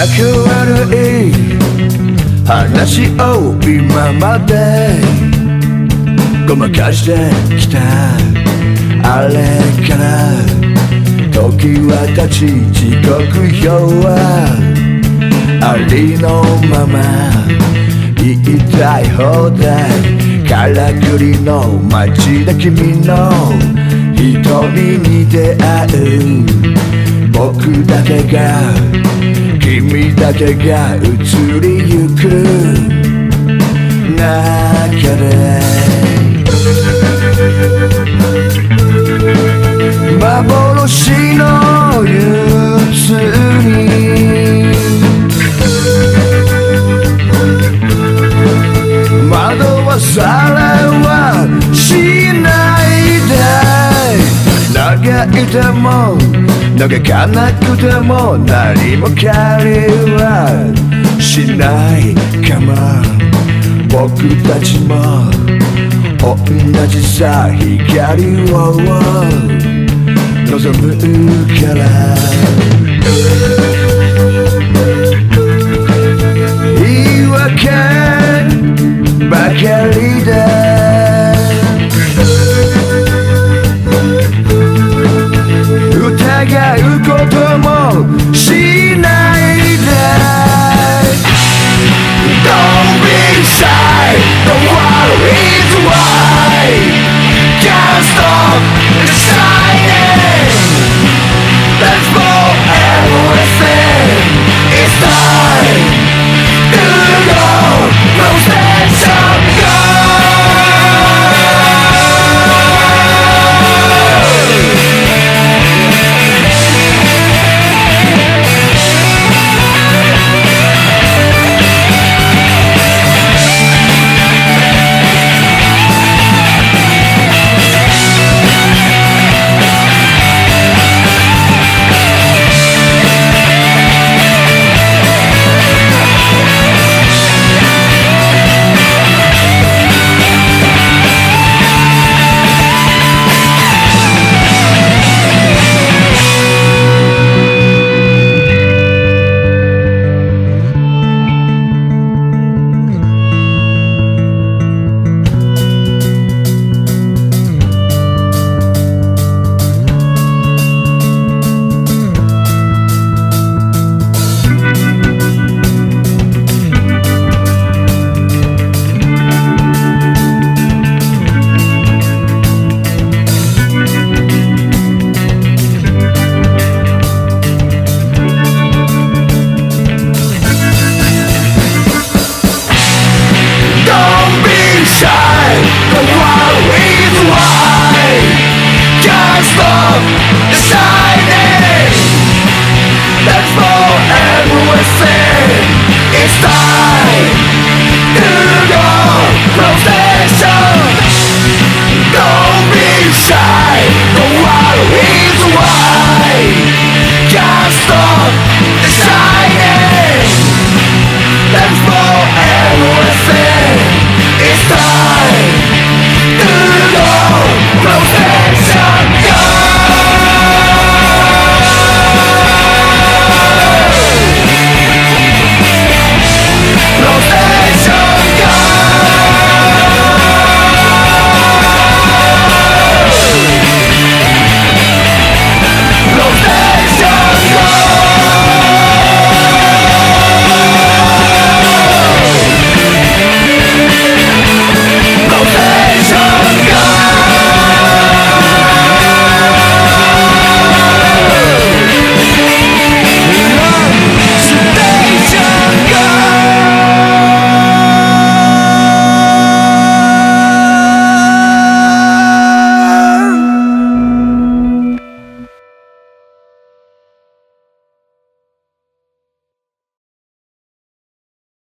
仲悪い話を今までごまかしてきたあれから時は経ち時刻表はありのまま言いたい放題からくりの街で君の瞳に出会う僕だけが君だけが移りゆく中で幻の憂鬱に惑わされはしないで嘆いても嘆かなくても何も変りはしないかも僕たちも同じさ光を望むから